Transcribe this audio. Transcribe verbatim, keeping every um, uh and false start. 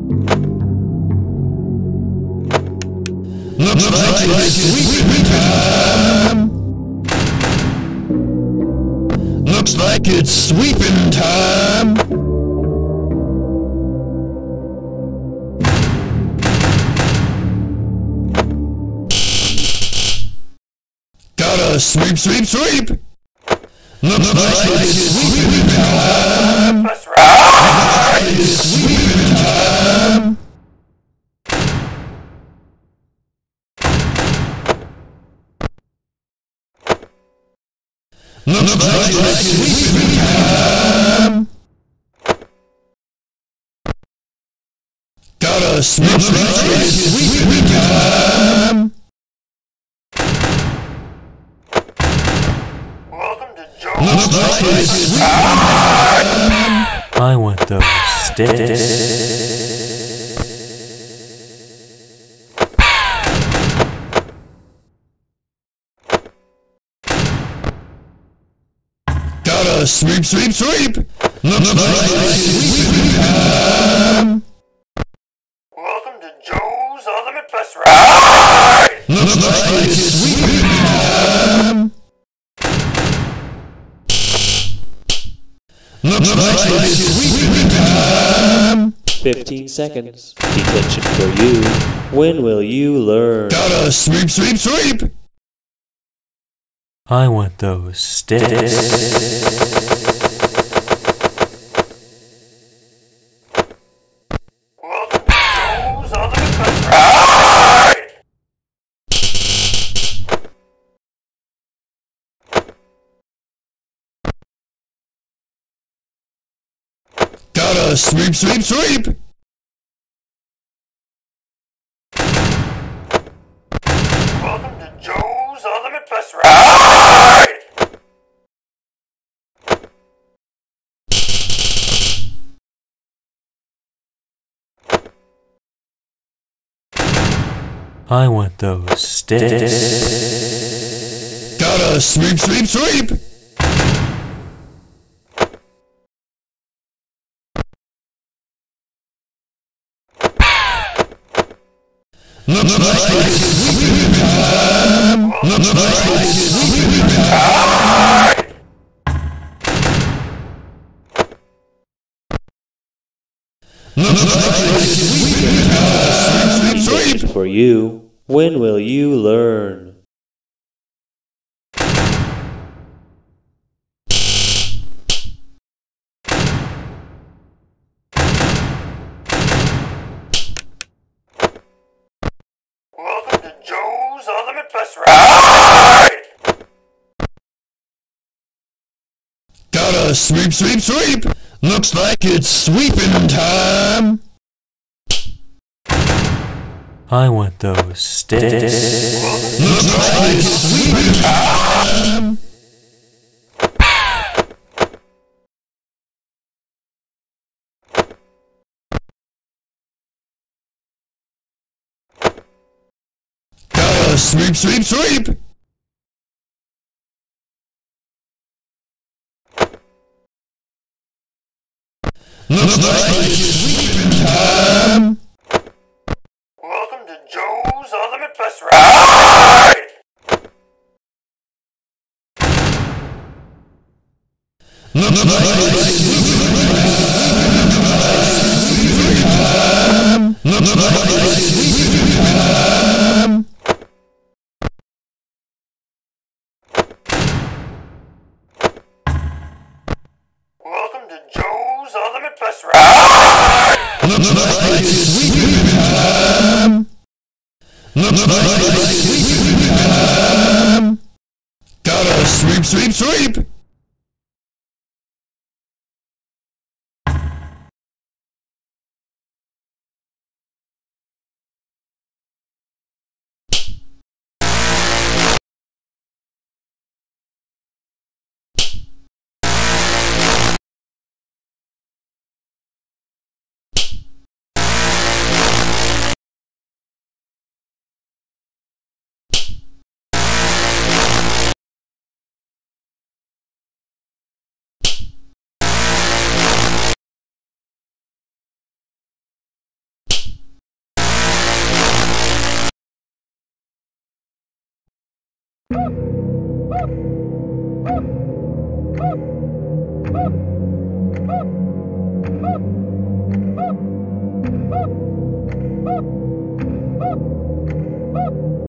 Looks like it's sweeping time. Looks like it's sweeping time. Gotta sweep, sweep, sweep. Looks like it's sweeping time. That's right. It's sweeping time. Looks like it's sweeping time. Gotta sweep, sweep, sweep. It's sweeping time. Looks like it's sweeping time. I want those sticks. Gotta sweep, sweep, sweep. Looks like it's sweeping time. Welcome to Joe's Ultimate Bus Ride. Looks like it's sweeping time. Looks like it's sweeping time. Fifteen seconds. Detention for you. When will you learn? Gotta sweep, sweep, sweep. I want those sticks. Welcome to Joe's Ultimate Bus Ride. Gotta sweep, sweep, sweep. Welcome to Joe's Ultimate Bus Ride. I want those sticks. Gotta sweep, sweep, sweep. Looks like it's sweeping time. Looks like it's sweeping time. Looks like it's sweeping time. Sweep, sweep, sweep. For you. When will you learn? Welcome to Joe's Ultimate Bus Ride. Gotta sweep, sweep, sweep. Looks like it's sweeping time. I want those sticks. Looks like it's sweeping time. Gotta sweep, sweep, sweep. Looks like it's sweeping time. Welcome to Joe's Ultimate Bus Ride. Looks like it's sweeping time. Looks like it's sweeping time. Welcome to Joe's Ultimate Bus Ride. Looks like it's sweeping time. Looks like it's sweeping time. Gotta sweep, sweep, sweep. Woo!